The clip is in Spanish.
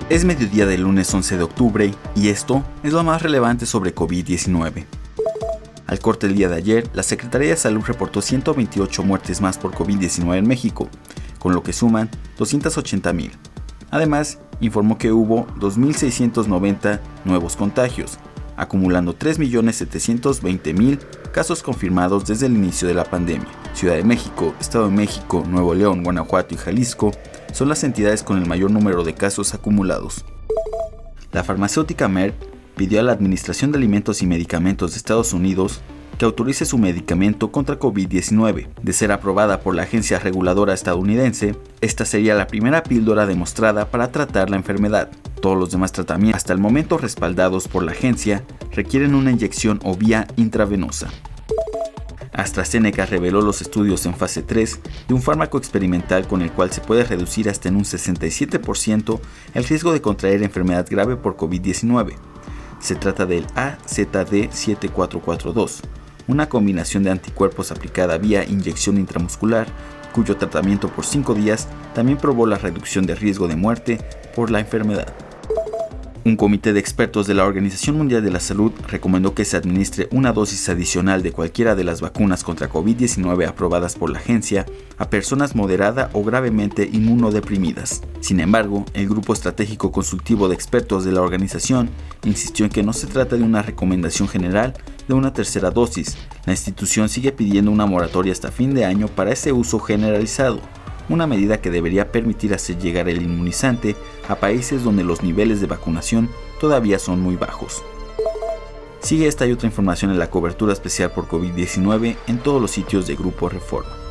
Es mediodía del lunes 11 de octubre y esto es lo más relevante sobre COVID-19. Al corte del día de ayer, la Secretaría de Salud reportó 128 muertes más por COVID-19 en México, con lo que suman 280,000. Además, informó que hubo 2.690 nuevos contagios, acumulando 3.720.000 casos confirmados desde el inicio de la pandemia. Ciudad de México, Estado de México, Nuevo León, Guanajuato y Jalisco son las entidades con el mayor número de casos acumulados. La farmacéutica Merck pidió a la Administración de Alimentos y Medicamentos de Estados Unidos que autorice su medicamento contra COVID-19. De ser aprobada por la agencia reguladora estadounidense, esta sería la primera píldora demostrada para tratar la enfermedad. Todos los demás tratamientos, hasta el momento respaldados por la agencia, requieren una inyección o vía intravenosa. AstraZeneca reveló los estudios en fase 3 de un fármaco experimental con el cual se puede reducir hasta en un 67% el riesgo de contraer enfermedad grave por COVID-19. Se trata del AZD7442, una combinación de anticuerpos aplicada vía inyección intramuscular, cuyo tratamiento por 5 días también probó la reducción de riesgo de muerte por la enfermedad. Un comité de expertos de la Organización Mundial de la Salud recomendó que se administre una dosis adicional de cualquiera de las vacunas contra COVID-19 aprobadas por la agencia a personas moderada o gravemente inmunodeprimidas. Sin embargo, el Grupo Estratégico Consultivo de Expertos de la organización insistió en que no se trata de una recomendación general de una tercera dosis. La institución sigue pidiendo una moratoria hasta fin de año para ese uso generalizado, una medida que debería permitir hacer llegar el inmunizante a países donde los niveles de vacunación todavía son muy bajos. Sigue esta y otra información en la cobertura especial por COVID-19 en todos los sitios de Grupo Reforma.